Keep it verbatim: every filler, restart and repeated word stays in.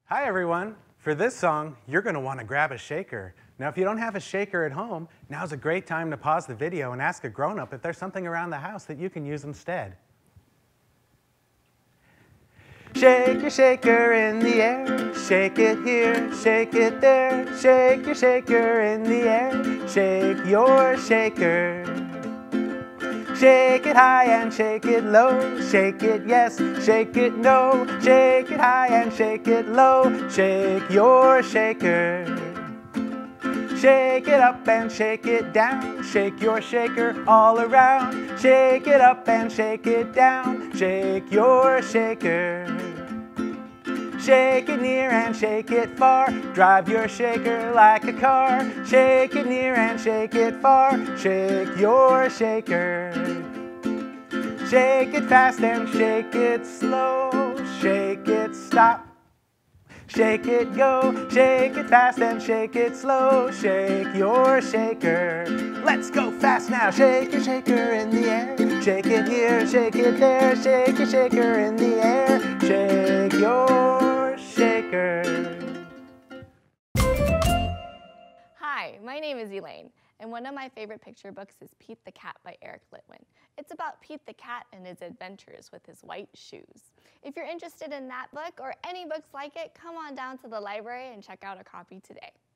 Hi everyone! For this song, you're going to want to grab a shaker. Now if you don't have a shaker at home, now's a great time to pause the video and ask a grown-up if there's something around the house that you can use instead. Shake your shaker in the air, shake it here, shake it there, shake your shaker in the air, shake your shaker. Shake it high and shake it low, shake it yes, shake it no, shake it high and shake it low, shake your shaker. Shake it up and shake it down, shake your shaker all around, shake it up and shake it down, shake your shaker. Shake it near and shake it far, drive your shaker like a car, shake it near and shake it far, shake your shaker. Shake it fast and shake it slow, shake it stop, shake it go, shake it fast and shake it slow, shake your shaker. Let's go fast now, shake your shaker in the air, shake it here, shake it there, shake your shaker in the air, shake your shaker. Hi, my name is Elaine, and one of my favorite picture books is Pete the Cat by Eric Litwin. It's about Pete the Cat and his adventures with his white shoes. If you're interested in that book or any books like it, come on down to the library and check out a copy today.